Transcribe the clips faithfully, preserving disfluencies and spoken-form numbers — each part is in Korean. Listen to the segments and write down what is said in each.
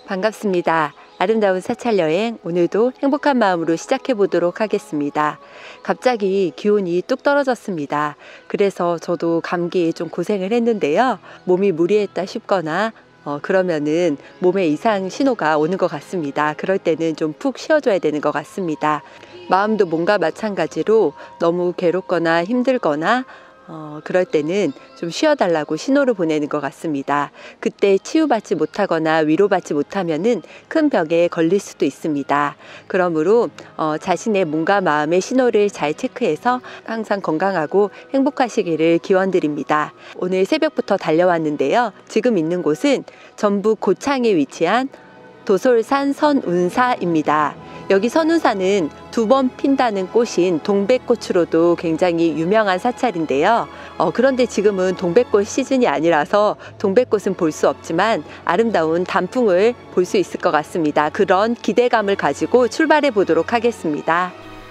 반갑습니다. 아름다운 사찰 여행, 오늘도 행복한 마음으로 시작해 보도록 하겠습니다. 갑자기 기온이 뚝 떨어졌습니다. 그래서 저도 감기에 좀 고생을 했는데요. 몸이 무리했다 싶거나 어, 그러면은 몸에 이상 신호가 오는 것 같습니다. 그럴 때는 좀 푹 쉬어줘야 되는 것 같습니다. 마음도 몸과 마찬가지로 너무 괴롭거나 힘들거나 어, 그럴 때는 좀 쉬어달라고 신호를 보내는 것 같습니다. 그때 치유받지 못하거나 위로받지 못하면은 큰 벽에 걸릴 수도 있습니다. 그러므로 어, 자신의 몸과 마음의 신호를 잘 체크해서 항상 건강하고 행복하시기를 기원드립니다. 오늘 새벽부터 달려왔는데요. 지금 있는 곳은 전북 고창에 위치한 도솔산 선운사입니다. 여기 선운사는 두 번 핀다는 꽃인 동백꽃으로도 굉장히 유명한 사찰인데요. 어, 그런데 지금은 동백꽃 시즌이 아니라서 동백꽃은 볼 수 없지만 아름다운 단풍을 볼 수 있을 것 같습니다. 그런 기대감을 가지고 출발해 보도록 하겠습니다.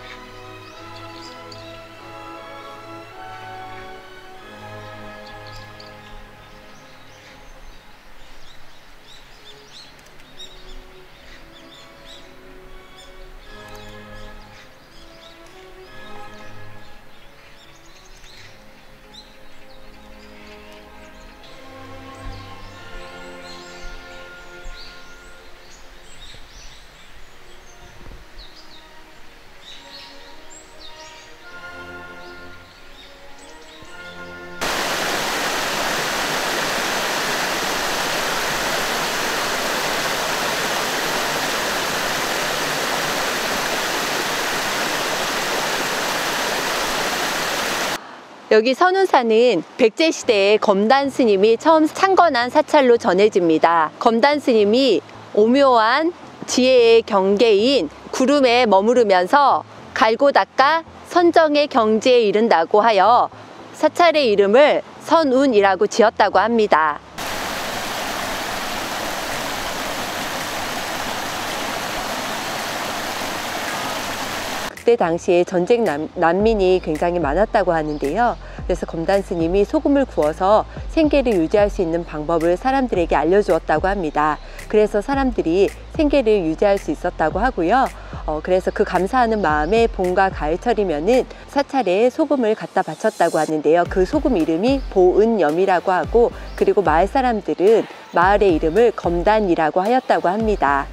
여기 선운사는 백제시대에 검단 스님이 처음 창건한 사찰로 전해집니다. 검단 스님이 오묘한 지혜의 경계인 구름에 머무르면서 갈고 닦아 선정의 경지에 이른다고 하여 사찰의 이름을 선운이라고 지었다고 합니다. 그때 당시에 전쟁 난, 난민이 굉장히 많았다고 하는데요. 그래서 검단 스님이 소금을 구워서 생계를 유지할 수 있는 방법을 사람들에게 알려주었다고 합니다. 그래서 사람들이 생계를 유지할 수 있었다고 하고요. 어, 그래서 그 감사하는 마음에 봄과 가을철이면은 사찰에 소금을 갖다 바쳤다고 하는데요. 그 소금 이름이 보은염이라고 하고, 그리고 마을 사람들은 마을의 이름을 검단이라고 하였다고 합니다.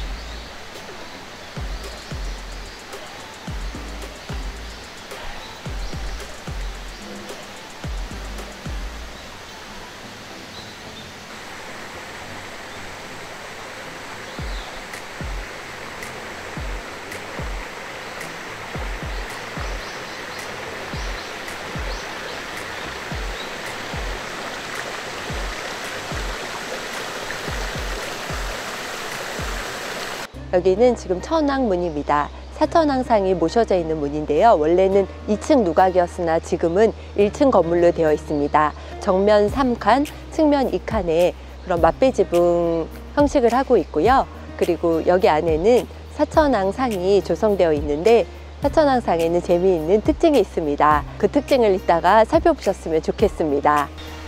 여기는 지금 천왕문입니다. 사천왕상이 모셔져 있는 문인데요. 원래는 이 층 누각이었으나 지금은 일 층 건물로 되어 있습니다. 정면 삼 칸, 측면 이 칸에 그런 맛배지붕 형식을 하고 있고요. 그리고 여기 안에는 사천왕상이 조성되어 있는데, 사천왕상에는 재미있는 특징이 있습니다. 그 특징을 이따가 살펴보셨으면 좋겠습니다.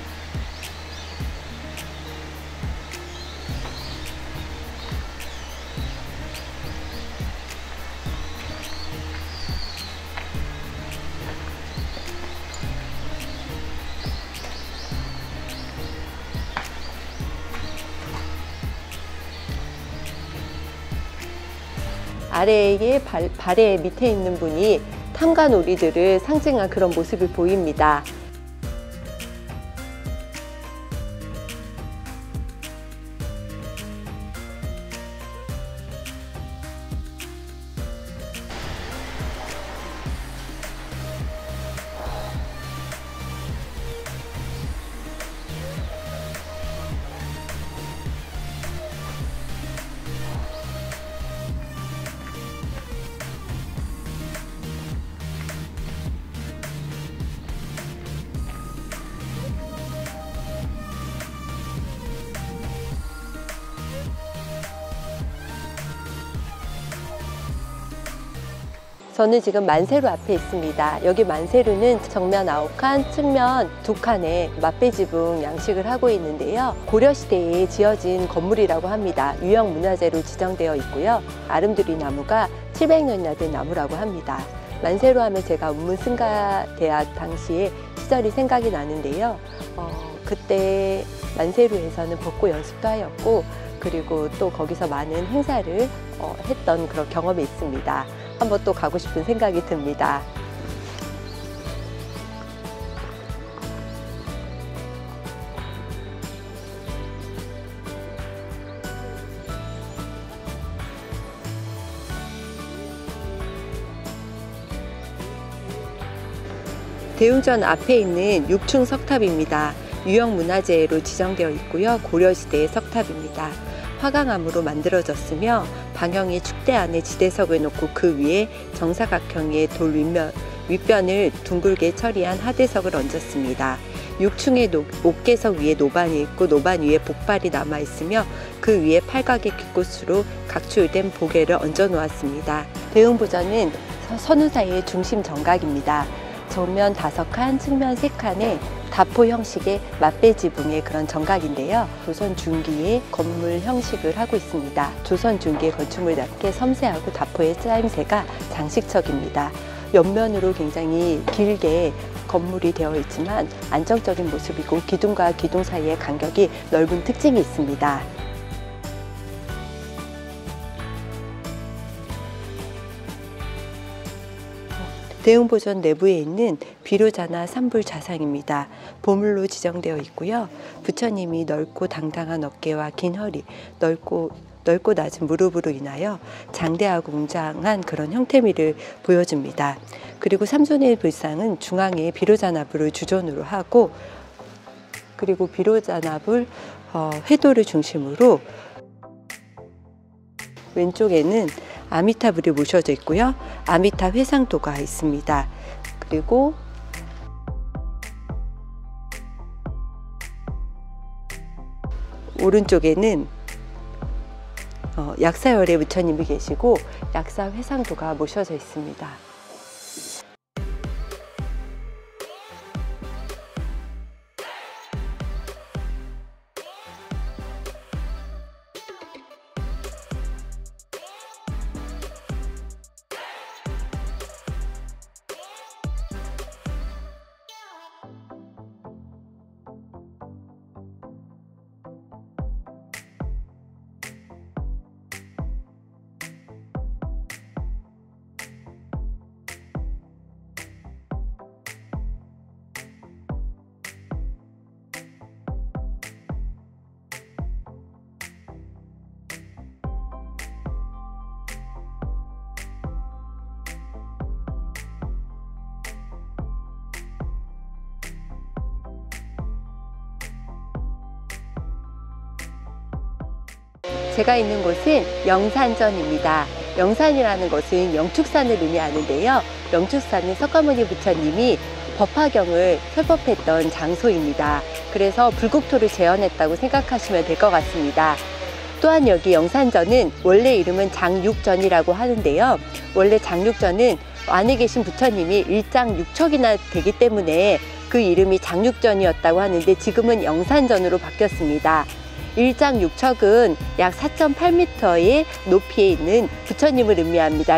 아래에 발, 발의 밑에 있는 분이 탐관오리들을 상징한 그런 모습이 보입니다. 저는 지금 만세루 앞에 있습니다. 여기 만세루는 정면 아홉 칸, 측면 두 칸에 맛배지붕 양식을 하고 있는데요. 고려시대에 지어진 건물이라고 합니다. 유형문화재로 지정되어 있고요. 아름드리 나무가 칠백 년이나 된 나무라고 합니다. 만세루 하면 제가 운문승가대학 당시에 시절이 생각이 나는데요. 어, 그때 만세루에서는 벚꽃 연습도 하였고, 그리고 또 거기서 많은 행사를 어, 했던 그런 경험이 있습니다. 한번 또 가고 싶은 생각이 듭니다. 대웅전 앞에 있는 육 층 석탑입니다. 유형문화재로 지정되어 있고요. 고려시대의 석탑입니다. 화강암으로 만들어졌으며 방형의 축대 안에 지대석을 놓고 그 위에 정사각형의 돌 윗면, 윗변을 둥글게 처리한 하대석을 얹었습니다. 육 층의 노, 옥계석 위에 노반이 있고 노반 위에 복발이 남아 있으며 그 위에 팔각의 귓꽃으로 각출된 보개를 얹어 놓았습니다. 대웅보전은 선우사의 중심 정각입니다. 정면 다섯 칸, 측면 세 칸에 다포 형식의 맛배지붕의 그런 정각인데요. 조선 중기의 건물 형식을 하고 있습니다. 조선 중기의 건축물답게 섬세하고 다포의 짜임새가 장식적입니다. 옆면으로 굉장히 길게 건물이 되어 있지만 안정적인 모습이고 기둥과 기둥 사이의 간격이 넓은 특징이 있습니다. 대웅보전 내부에 있는 비로자나 삼불자상입니다. 보물로 지정되어 있고요. 부처님이 넓고 당당한 어깨와 긴 허리, 넓고 넓고 낮은 무릎으로 인하여 장대하고 웅장한 그런 형태미를 보여줍니다. 그리고 삼손의 불상은 중앙에 비로자나불을 주존으로 하고, 그리고 비로자나불 어, 회도를 중심으로 왼쪽에는 아미타불이 모셔져 있고요. 아미타 회상도가 있습니다. 그리고 오른쪽에는 어, 약사열의 부처님이 계시고 약사 회상도가 모셔져 있습니다. 제가 있는 곳은 영산전입니다. 영산이라는 것은 영축산을 의미하는데요. 영축산은 석가모니 부처님이 법화경을 설법했던 장소입니다. 그래서 불국토를 재현했다고 생각하시면 될 것 같습니다. 또한 여기 영산전은 원래 이름은 장육전이라고 하는데요. 원래 장육전은 안에 계신 부처님이 일장육척이나 되기 때문에 그 이름이 장육전이었다고 하는데 지금은 영산전으로 바뀌었습니다. 일장육척은 약 사 점 팔 미터의 높이에 있는 부처님을 의미합니다.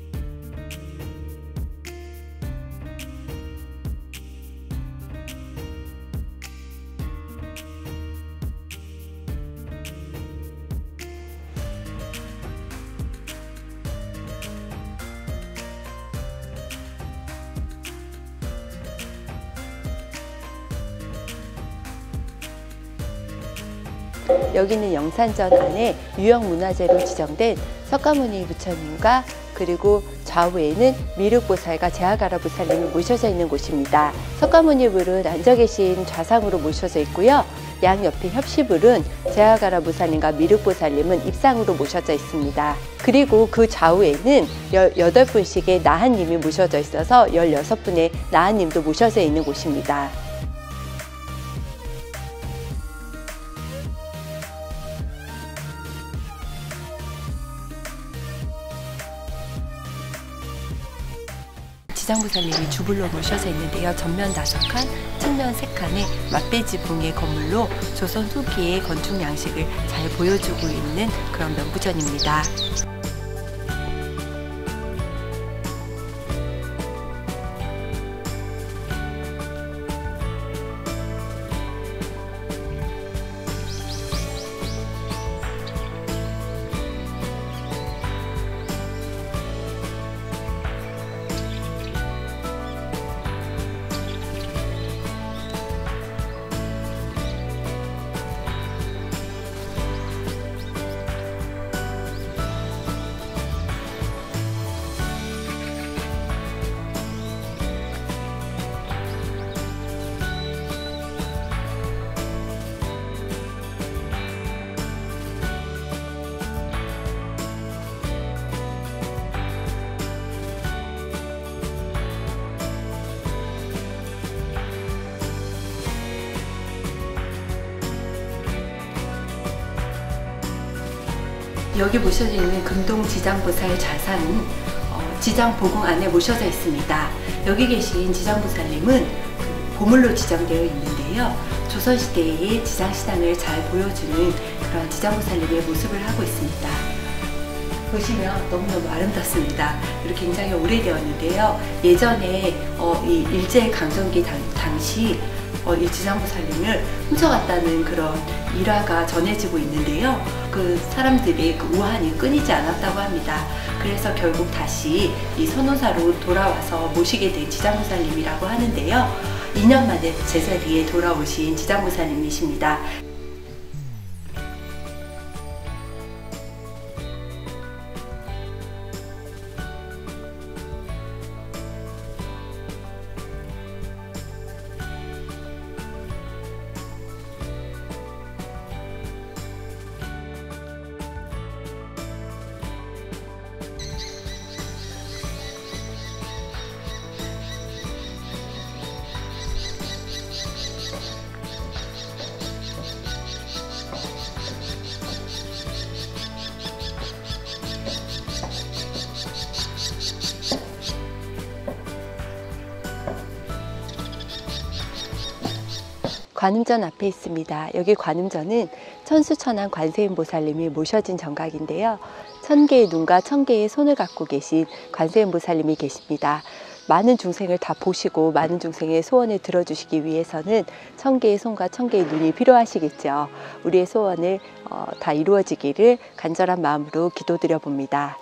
여기는 영산전 안에 유형문화재로 지정된 석가모니 부처님과 그리고 좌우에는 미륵보살과 제하가라 보살님이 모셔져 있는 곳입니다. 석가모니 불은 앉아 계신 좌상으로 모셔져 있고요. 양옆에 협시불은 제하가라 보살님과 미륵보살님은 입상으로 모셔져 있습니다. 그리고 그 좌우에는 여덟 분씩의 나한님이 모셔져 있어서 열여섯 분의 나한님도 모셔져 있는 곳입니다. 지장보살님이 주불로 모셔져 있는데요. 전면 다섯 칸, 측면 세 칸의 맛배지붕의 건물로 조선 후기의 건축 양식을 잘 보여주고 있는 그런 명부전입니다. 여기 모셔져 있는 금동 지장보살 자산은 어, 지장보궁 안에 모셔져 있습니다. 여기 계신 지장보살님은 그 보물로 지정되어 있는데요. 조선시대의 지장시당을 잘 보여주는 그런 지장보살님의 모습을 하고 있습니다. 보시면 너무너무 아름답습니다. 그리고 굉장히 오래되었는데요. 예전에 어, 이 일제강점기 당, 당시 어, 이 지장보살님을 훔쳐갔다는 그런 일화가 전해지고 있는데요. 그 사람들이 그 우환이 끊이지 않았다고 합니다. 그래서 결국 다시 이 선호사로 돌아와서 모시게 된 지장보살님이라고 하는데요. 이 년 만에 제자리에 돌아오신 지장보살님이십니다. 관음전 앞에 있습니다. 여기 관음전은 천수천안 관세음보살님이 모셔진 정각인데요. 천 개의 눈과 천 개의 손을 갖고 계신 관세음보살님이 계십니다. 많은 중생을 다 보시고 많은 중생의 소원을 들어주시기 위해서는 천 개의 손과 천 개의 눈이 필요하시겠죠. 우리의 소원을 어, 다 이루어지기를 간절한 마음으로 기도드려 봅니다.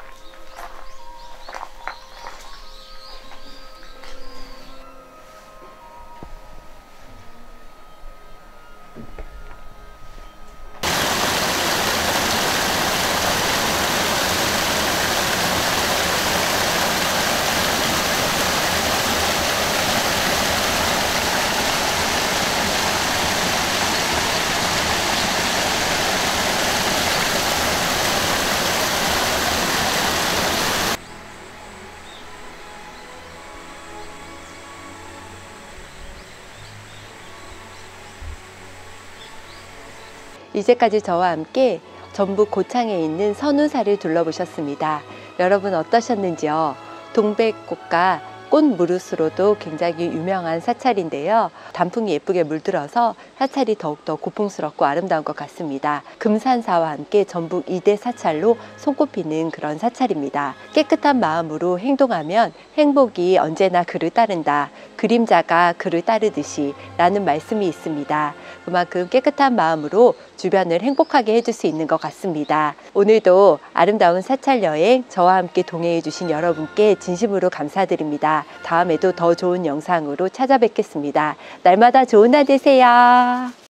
이제까지 저와 함께 전북 고창에 있는 선우사를 둘러보셨습니다. 여러분 어떠셨는지요? 동백꽃과 꽃무릇으로도 굉장히 유명한 사찰인데요. 단풍이 예쁘게 물들어서 사찰이 더욱더 고풍스럽고 아름다운 것 같습니다. 금산사와 함께 전북 이 대 사찰로 손꼽히는 그런 사찰입니다. 깨끗한 마음으로 행동하면 행복이 언제나 그를 따른다. 그림자가 그를 따르듯이 라는 말씀이 있습니다. 그만큼 깨끗한 마음으로 주변을 행복하게 해줄 수 있는 것 같습니다. 오늘도 아름다운 사찰 여행 저와 함께 동행해 주신 여러분께 진심으로 감사드립니다. 다음에도 더 좋은 영상으로 찾아뵙겠습니다. 날마다 좋은 날 되세요.